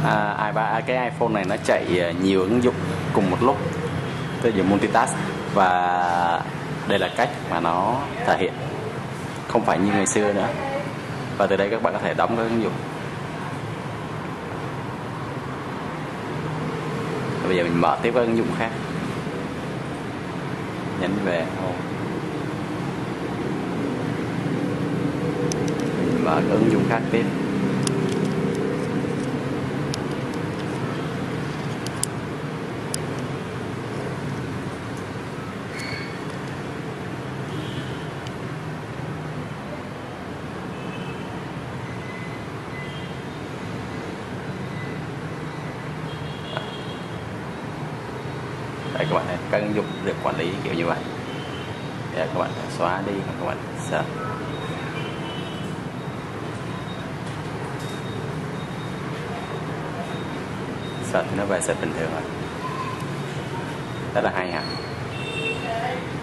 cái iPhone này nó chạy nhiều ứng dụng cùng một lúc, tôi dùng multitask, và đây là cách mà nó thể hiện, không phải như ngày xưa nữa. Và từ đây các bạn có thể đóng các ứng dụng. Bây giờ mình mở tiếp các ứng dụng khác, nhấn về mình mở các ứng dụng khác tiếp. Đây các bạn thấy các ứng dụng được quản lý kiểu như vậy. Để các bạn xóa đi, các bạn search. Search nó về search bình thường rồi. Rất là hay hả?